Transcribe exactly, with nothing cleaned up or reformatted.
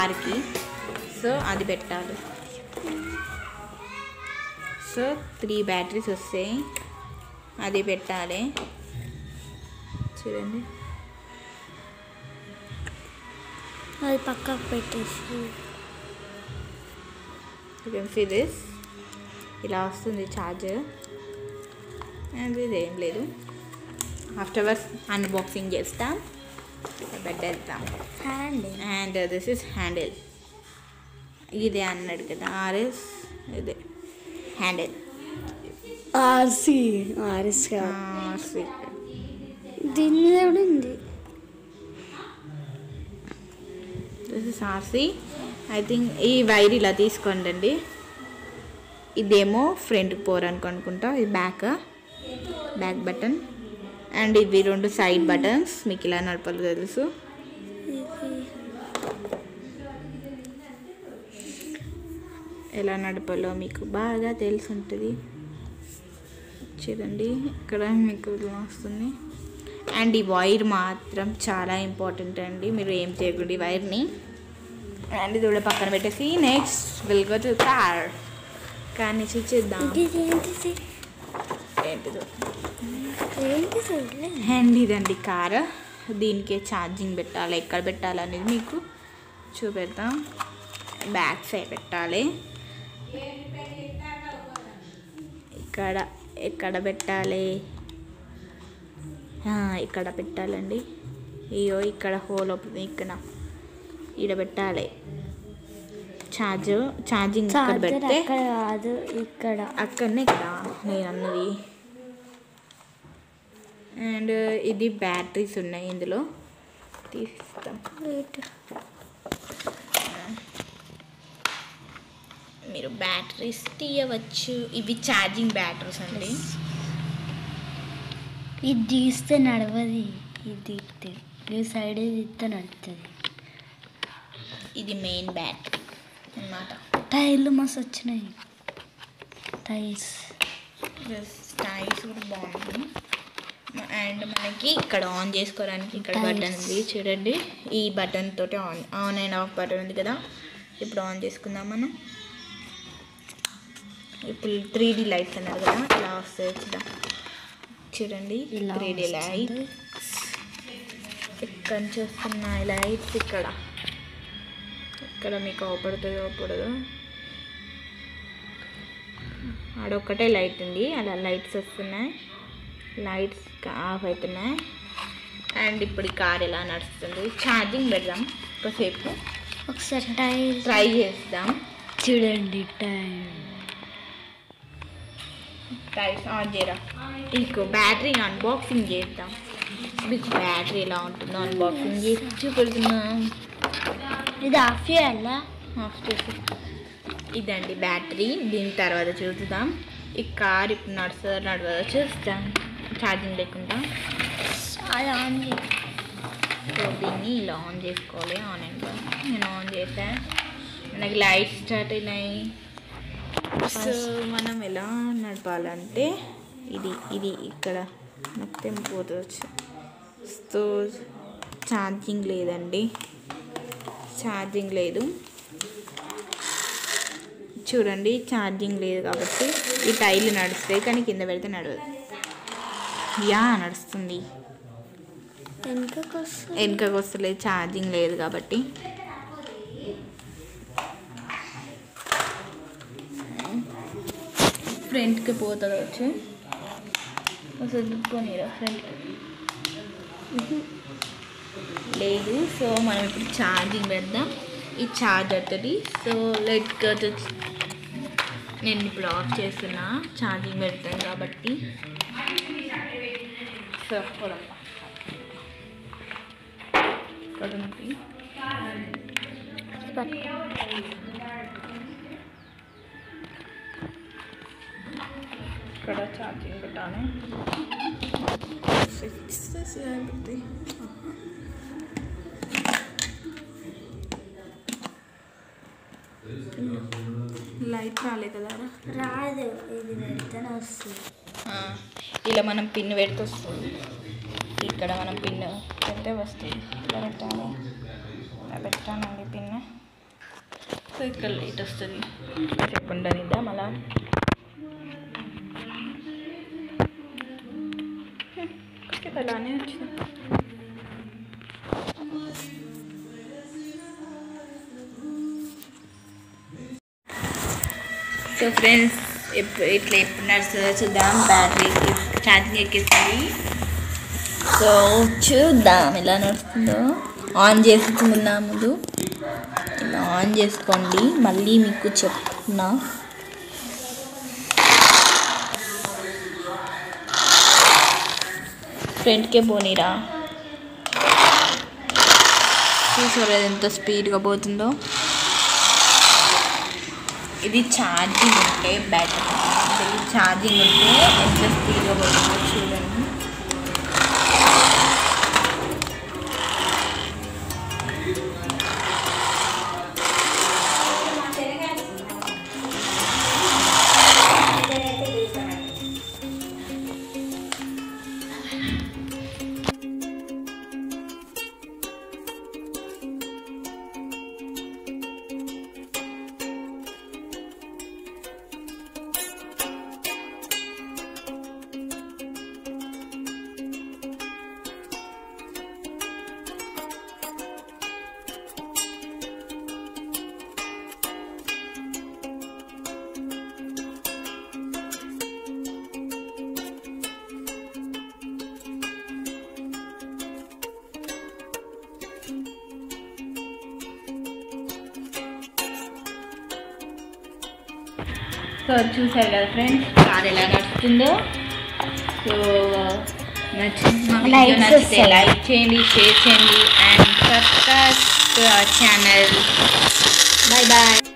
కార్కి. సో అది పెట్టాలి. సో త్రీ బ్యాటరీస్ వస్తాయి, అది పెట్టాలి. చూడండి అది పక్కకు పెట్టేసి యూ కెన్ సీ దిస్. ఇలా వస్తుంది ఛార్జర్. అండ్ ఇదేం లేదు, ఆఫ్టర్వర్స్ అన్బాక్సింగ్ చేస్తాం, పెట్టేద్దాం. Handle and this is handle. ఇదే అన్నాడు కదా ఆర్ఎస్, ఇదే హ్యాండిల్. RC RS RC. దీని మీద కూడా ఉంది. This is RC. I think ఈ వైర్ ఇలా తీసుకోండి అండి. ఇదేమో ఫ్రంట్కి పోరానికి అనుకుంటా, ఇది బ్యాక్ బ్యాక్ బటన్. అండ్ ఇవి రెండు సైడ్ బటన్స్. మీకు ఇలా నడపాలో తెలుసు. ఎలా నడపాలో మీకు బాగా తెలిసి ఉంటుంది. చూడండి ఇక్కడ మీకు ఇలా వస్తుంది. అండ్ ఈ వైర్ మాత్రం చాలా ఇంపార్టెంట్ అండి, మీరు ఏం చేయకూడదు ఈ వైర్ని. అండ్ ఇది కూడా పక్కన పెట్టేసి next will go to car. కార్ని చూద్దాం ఏంటిదో. అండ్ ఇదండి కార్. దీనికి ఛార్జింగ్ పెట్టాలి, ఎక్కడ పెట్టాలి అనేది మీకు చూపెడతాం. బ్యాక్ సైడ్ పెట్టాలి. ఇక్కడ ఎక్కడ పెట్టాలి, ఇక్కడ పెట్టాలండి. అయ్యో ఇక్కడ హోల్ అవుతుంది, ఇక్కడ ఈడ పెట్టాలి. ఛార్జర్ ఛార్జింగ్ ఇక్కడ పెడితే కాదు, ఇక్కడ అక్కడనే ఇక్కడ నేను అన్నది. అండ్ ఇది బ్యాటరీస్ ఉన్నాయి ఇందులో, తీస్తాం. మీరు బ్యాటరీస్ తీయవచ్చు. ఇవి ఛార్జింగ్ బ్యాటరీస్ అండి. ఇది తీస్తే నడవది, ఇది తీస్తే ఈ సైడ్ తీస్తే నడుస్తుంది. ఇది మెయిన్ బ్యాటరీ అన్నమాట. టైర్లు మస్తు వచ్చినాయి. టైర్స్ టైర్స్ కూడా బాగుంది. అండ్ మనకి ఇక్కడ ఆన్ చేసుకోవడానికి ఇక్కడ బటన్ ఉంది చూడండి. ఈ బటన్ తోటి on on and off button ఉంది కదా. ఇప్పుడు ఆన్ చేసుకుందాం మనం. ఇప్పుడు త్రీ డీ లైట్స్ అన్నారు కదా, ఇలా వస్తాయి చూద్దాం. చూడండి త్రీ డీ లైట్ ఇక్కడ నుంచి వస్తున్నాయి లైట్స్. ఇక్కడ ఇక్కడ మీకు అవపడుతుంది అవపడదు. ఆడొక్కటే లైట్ ఉంది, అలా లైట్స్ వస్తున్నాయి, లైట్స్ ఆఫ్ అవుతున్నాయి. అండ్ ఇప్పుడు ఈ కార్ ఎలా నడుస్తుంది. ఛార్జింగ్ పెడదాం ఒకసేపు, ఒకసారి టైర్ ట్రై చేద్దాం. చూడండి టైర్ టైర్స్ ఆన్ చేయరా. మీకు బ్యాటరీ అన్బాక్సింగ్ చేద్దాం. మీకు బ్యాటరీ ఎలా ఉంటుందో అన్బాక్సింగ్ చేసి చూపెడుతున్నాం. ఇది ఆఫ్ చేయాలా? ఆఫ్ చేసి ఇదండి బ్యాటరీ. దీని తర్వాత చూద్దాం ఈ కార్ ఇప్పుడు నడుస్తుందో నడవదో చూస్తాం ఛార్జింగ్ లేకుండా. అది ఆన్ సో దీన్ని ఇలా ఆన్ చేసుకోవాలి. ఆన్ అండ్ నేను ఆన్ చేశాను, మనకి లైట్ స్టార్ట్ అయినాయి. సో మనం ఎలా నడపాలంటే ఇది ఇది ఇక్కడ మొత్తం పోవచ్చు. సో ఛార్జింగ్ లేదండి, ఛార్జింగ్ లేదు చూడండి. ఛార్జింగ్ లేదు కాబట్టి ఈ టైర్లు నడుస్తాయి, కానీ కింద పెడితే నడవదు. యా నడుస్తుంది, వెనుకకు వస్తలేదు, ఛార్జింగ్ లేదు కాబట్టి. ఫ్రంట్కి పోతుంది వచ్చు సర్దుకోనిరా ఫ్రంట్ లేదు. సో మనం ఇప్పుడు ఛార్జింగ్ పెడదాం ఈ ఛార్జర్ తోటి. సో లెట్ గో టు, నేను ఇప్పుడు ఆఫ్ చేస్తున్నా ఛార్జింగ్ పెడతాను కాబట్టి. సో పొడమ్మ పొడమ్కి ఇక్కడ ఛార్జింగ్ పెట్టాను. లైట్ రాలే కదా, రాదు, ఇది పెడితేనే వస్తుంది. ఇలా మనం పిన్ పెడితే వస్తుంది. ఇక్కడ మనం పిన్ పెడితే వస్తుంది. ఇలా పెట్టాలి, ఇలా పెట్టానండి పిన్. సో ఇక్కడ లైట్ వస్తుంది చెప్పకుండా నిద్దా మళ్ళా అలానే వచ్చింది. సో ఫ్రెండ్స్ ఎప్పుడు ఇట్లా ఎప్పుడు నడుస్తుందో చూద్దాం. బ్యాటరీ ఛార్జింగ్ ఎక్కిస్తుంది. సో చూద్దాం ఎలా నడుస్తుందో. ఆన్ చేసుకున్నా ముందు ఇలా ఆన్ చేసుకోండి, మళ్ళీ మీకు చెప్తున్నా. ఫ్రంట్కే పోనీరా. చూసారా ఎంత స్పీడ్గా పోతుందో. ఇది ఛార్జింగ్ ఉంటే బ్యాటరీ, ఇది ఛార్జింగ్ ఉంటే ఎంత స్పీడ్గా పోతుందో చూడండి. సో చూసారు కదా ఫ్రెండ్స్ కార్ ఎలా నడుస్తుందో. సో నచ్చింది నచ్చితే లైక్ చేయండి, షేర్ చేయండి and subscribe to our channel. Bye bye.